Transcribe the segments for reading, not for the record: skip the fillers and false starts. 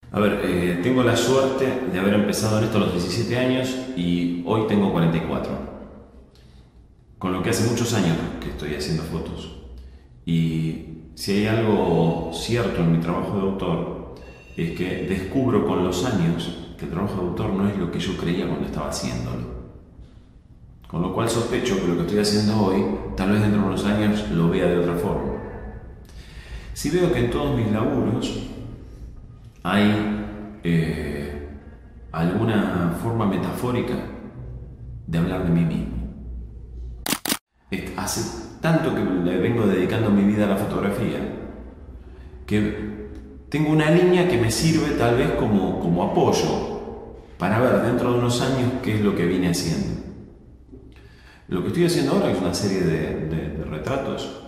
A ver, tengo la suerte de haber empezado en esto a los 17 años y hoy tengo 44. Con lo que hace muchos años que estoy haciendo fotos. Y si hay algo cierto en mi trabajo de autor, es que descubro con los años que el trabajo de autor no es lo que yo creía cuando estaba haciéndolo. Con lo cual sospecho que lo que estoy haciendo hoy, tal vez dentro de unos años lo vea de otra forma. Si veo que en todos mis laburos hay alguna forma metafórica de hablar de mí mismo. Hace tanto que le vengo dedicando mi vida a la fotografía que tengo una línea que me sirve tal vez como apoyo para ver dentro de unos años qué es lo que vine haciendo. Lo que estoy haciendo ahora es una serie de retratos.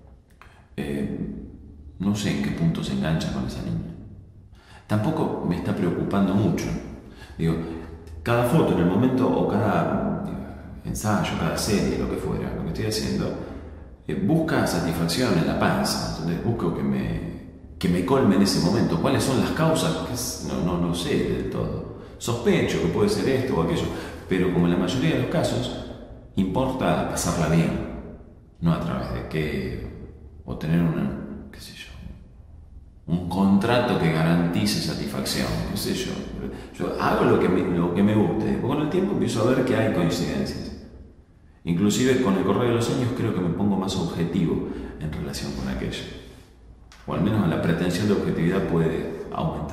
No sé en qué punto se engancha con esa línea. Tampoco me está preocupando mucho. Digo, cada foto en el momento o cada ensayo, cada serie, lo que fuera, lo que estoy haciendo, busca satisfacción en la panza. Entonces busco que me colme en ese momento. ¿Cuáles son las causas? No sé del todo. Sospecho que puede ser esto o aquello, pero como en la mayoría de los casos, importa pasarla bien, no a través de qué, o tener qué sé yo, un contrato que garantice satisfacción, qué sé yo. Yo hago lo que me guste, porque con el tiempo empiezo a ver que hay coincidencias. Inclusive con el correr de los años creo que me pongo más objetivo en relación con aquello. O al menos la pretensión de objetividad puede aumentar.